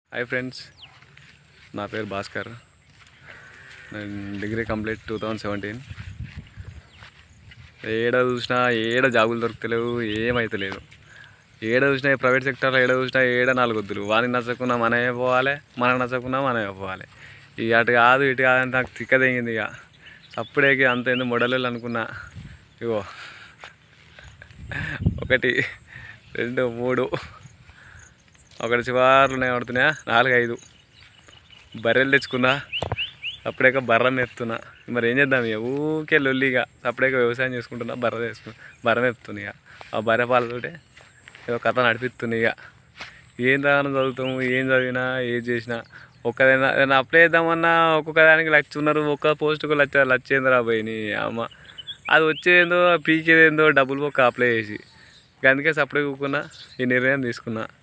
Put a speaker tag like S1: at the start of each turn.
S1: Hi friends, నా పేరు భాస్కర్. నేను డిగ్రీ కంప్లీట్ 2017. ఏడ జాబులు దొరుకుతలేవు, ఏమైతలేదు. ఏడ చూసినా ప్రైవేట్ సెక్టర్లో ఏడ నాలుగొద్దులు. వానికి నచ్చకున్నా మనమే పోవాలి, మనకు నచ్చకున్నా మనమే పోవాలి. ఇక అటు కాదు ఇటు కాదని నాకు తిక్క తెగింది. ఇక సప్పుడేకి అంత ఎందుకు మొడలు అనుకున్నా. ఇగో 1 2 3 ఒకటి చివారులు పడుతున్నాయా, 4 5 బర్రెలు తెచ్చుకున్నా. అప్పుడేక బర్ర మేపుతున్నా. మరి ఏం చేద్దాం, ఇక ఊకే లొల్లిగా అప్పుడేక వ్యవసాయం చేసుకుంటున్నా. బర్ర మేపుతున్నా. ఇక ఆ బర్రె పాలతోటే ఏదో కథ నడిపిస్తుంది. ఇక ఏం చదువుతాము, ఏం చదివినా ఏది చేసినా ఏదైనా అప్లై చేద్దామన్నా ఒక్కొక్క దానికి ఉన్నారు. ఒక్క పోస్టుకు లచ్చేంద్ర పోయినాయి. అమ్మ అది వచ్చేదేందో పీకేదేందో డబ్బులు ఒక్క అప్లై చేసి. అందుకే సప్పుడే కూకున్నా, ఈ నిర్ణయం తీసుకున్నా.